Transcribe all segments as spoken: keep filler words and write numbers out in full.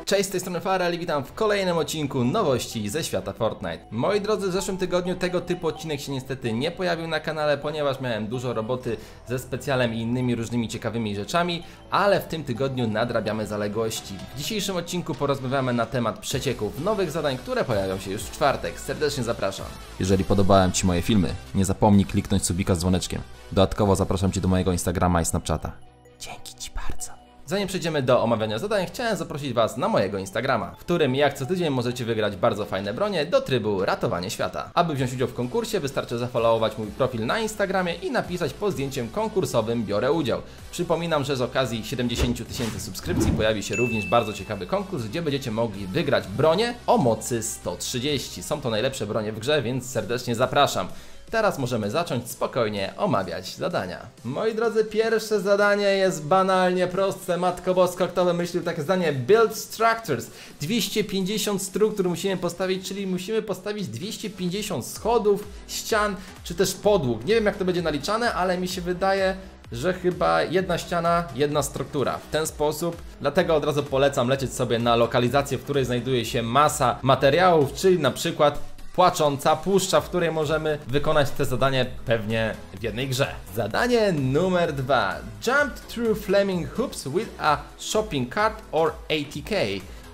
Cześć, z tej strony Farel i witam w kolejnym odcinku nowości ze świata Fortnite. Moi drodzy, w zeszłym tygodniu tego typu odcinek się niestety nie pojawił na kanale, ponieważ miałem dużo roboty ze specjalem i innymi różnymi ciekawymi rzeczami, ale w tym tygodniu nadrabiamy zaległości. W dzisiejszym odcinku porozmawiamy na temat przecieków nowych zadań, które pojawią się już w czwartek. Serdecznie zapraszam. Jeżeli podobałem Ci moje filmy, nie zapomnij kliknąć subika z dzwoneczkiem. Dodatkowo zapraszam Cię do mojego Instagrama i Snapchata. Dzięki Ci bardzo. Zanim przejdziemy do omawiania zadań, chciałem zaprosić Was na mojego Instagrama, w którym jak co tydzień możecie wygrać bardzo fajne bronie do trybu Ratowanie Świata. Aby wziąć udział w konkursie, wystarczy zafollowować mój profil na Instagramie i napisać pod zdjęciem konkursowym biorę udział. Przypominam, że z okazji siedemdziesięciu tysięcy subskrypcji pojawi się również bardzo ciekawy konkurs, gdzie będziecie mogli wygrać bronie o mocy sto trzydzieści. Są to najlepsze bronie w grze, więc serdecznie zapraszam. Teraz możemy zacząć spokojnie omawiać zadania. Moi drodzy, pierwsze zadanie jest banalnie proste. Matko Bosko, kto wymyślił takie zdanie? Build structures. dwieście pięćdziesiąt struktur musimy postawić, czyli musimy postawić dwieście pięćdziesiąt schodów, ścian, czy też podłóg. Nie wiem, jak to będzie naliczane, ale mi się wydaje, że chyba jedna ściana, jedna struktura. W ten sposób, dlatego od razu polecam lecieć sobie na lokalizację, w której znajduje się masa materiałów, czyli na przykład Płacząca Puszcza, w której możemy wykonać te zadanie pewnie w jednej grze. Zadanie numer dwa. Jump through flaming hoops with a shopping cart or A T K.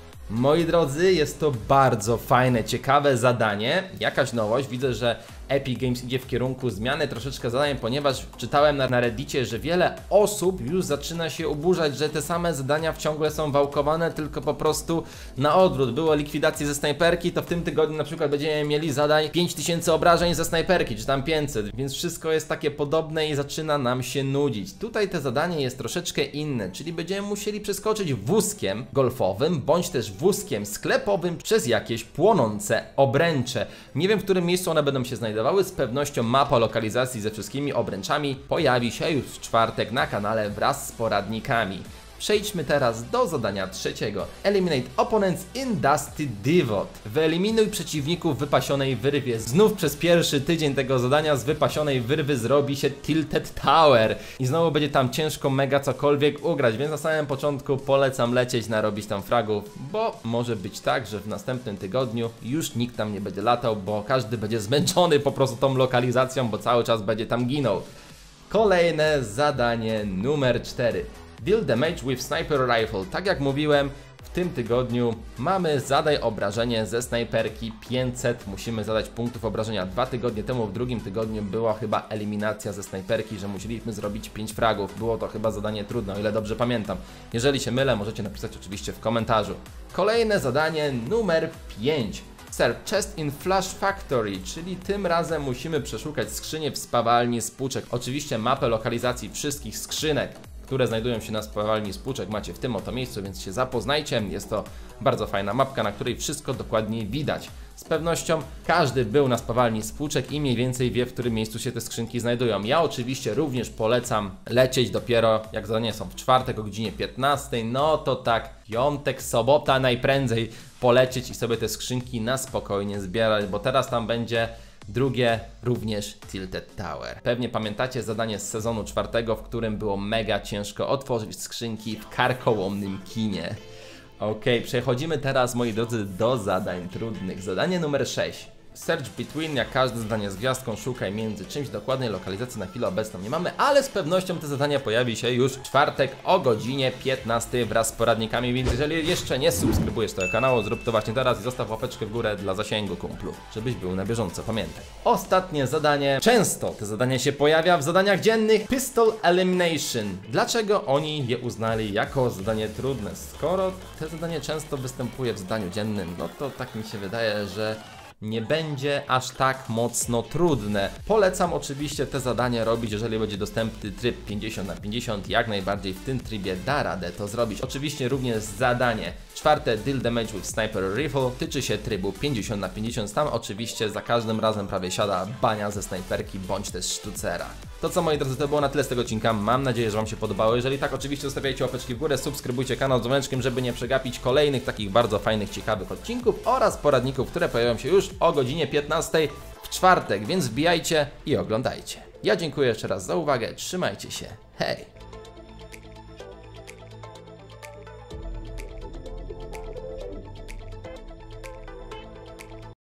Moi drodzy, jest to bardzo fajne, ciekawe zadanie. Jakaś nowość, widzę, że Epic Games idzie w kierunku zmiany troszeczkę zadań, ponieważ czytałem na, na Reddicie, że wiele osób już zaczyna się oburzać, że te same zadania ciągle są wałkowane, tylko po prostu na odwrót. Było likwidacji ze snajperki, to w tym tygodniu na przykład będziemy mieli zadań pięć tysięcy obrażeń ze snajperki, czy tam pięćset, więc wszystko jest takie podobne i zaczyna nam się nudzić. Tutaj te zadanie jest troszeczkę inne, czyli będziemy musieli przeskoczyć wózkiem golfowym, bądź też wózkiem sklepowym przez jakieś płonące obręcze. Nie wiem, w którym miejscu one będą się znajdować. Z pewnością mapa lokalizacji ze wszystkimi obręczami pojawi się już w czwartek na kanale wraz z poradnikami. Przejdźmy teraz do zadania trzeciego. Eliminate opponents in Dusty Divot. Wyeliminuj przeciwników w wypasionej wyrwie. Znów przez pierwszy tydzień tego zadania z wypasionej wyrwy zrobi się Tilted Tower. I znowu będzie tam ciężko mega cokolwiek ugrać, więc na samym początku polecam lecieć, narobić tam fragów, bo może być tak, że w następnym tygodniu już nikt tam nie będzie latał, bo każdy będzie zmęczony po prostu tą lokalizacją, bo cały czas będzie tam ginął. Kolejne zadanie numer cztery. Deal damage with sniper rifle. Tak jak mówiłem, w tym tygodniu mamy zadaj obrażenie ze snajperki pięćset. Musimy zadać punktów obrażenia. Dwa tygodnie temu, w drugim tygodniu była chyba eliminacja ze snajperki, że musieliśmy zrobić pięć fragów. Było to chyba zadanie trudne, o ile dobrze pamiętam. Jeżeli się mylę, możecie napisać oczywiście w komentarzu. Kolejne zadanie numer pięć. Search chest in Flash Factory, czyli tym razem musimy przeszukać skrzynię w spawalni spłuczek. Oczywiście mapę lokalizacji wszystkich skrzynek, które znajdują się na spawalni spłuczek, macie w tym oto miejscu, więc się zapoznajcie. Jest to bardzo fajna mapka, na której wszystko dokładnie widać. Z pewnością każdy był na spawalni spłuczek i mniej więcej wie, w którym miejscu się te skrzynki znajdują. Ja oczywiście również polecam lecieć dopiero, jak zadania są w czwartek o godzinie piętnastej, no to tak piątek, sobota najprędzej polecieć i sobie te skrzynki na spokojnie zbierać, bo teraz tam będzie drugie również Tilted Tower. Pewnie pamiętacie zadanie z sezonu czwartego, w którym było mega ciężko otworzyć skrzynki w karkołomnym kinie. Ok, przechodzimy teraz, moi drodzy, do zadań trudnych. Zadanie numer sześć. Search between, jak każde zadanie z gwiazdką, szukaj między czymś. Dokładnej lokalizacji na chwilę obecną nie mamy, ale z pewnością te zadania pojawi się już w czwartek o godzinie piętnastej wraz z poradnikami, więc jeżeli jeszcze nie subskrybujesz tego kanału, zrób to właśnie teraz i zostaw łapeczkę w górę dla zasięgu, kumplu, żebyś był na bieżąco, pamiętaj. Ostatnie zadanie. Często te zadanie się pojawia w zadaniach dziennych. Pistol Elimination. Dlaczego oni je uznali jako zadanie trudne? Skoro te zadanie często występuje w zadaniu dziennym, no to tak mi się wydaje, że nie będzie aż tak mocno trudne. Polecam oczywiście te zadania robić, jeżeli będzie dostępny tryb pięćdziesiąt na pięćdziesiąt, jak najbardziej w tym trybie da radę to zrobić. Oczywiście również zadanie czwarte, Deal Damage with Sniper Rifle, tyczy się trybu pięćdziesiąt na pięćdziesiąt, tam oczywiście za każdym razem prawie siada bania ze snajperki bądź też sztucera. To co, moi drodzy, to było na tyle z tego odcinka, mam nadzieję, że Wam się podobało. Jeżeli tak, oczywiście zostawiajcie łapeczki w górę, subskrybujcie kanał z dzwoneczkiem, żeby nie przegapić kolejnych takich bardzo fajnych, ciekawych odcinków oraz poradników, które pojawią się już o godzinie piętnastej w czwartek, więc wbijajcie i oglądajcie. Ja dziękuję jeszcze raz za uwagę, trzymajcie się, hej!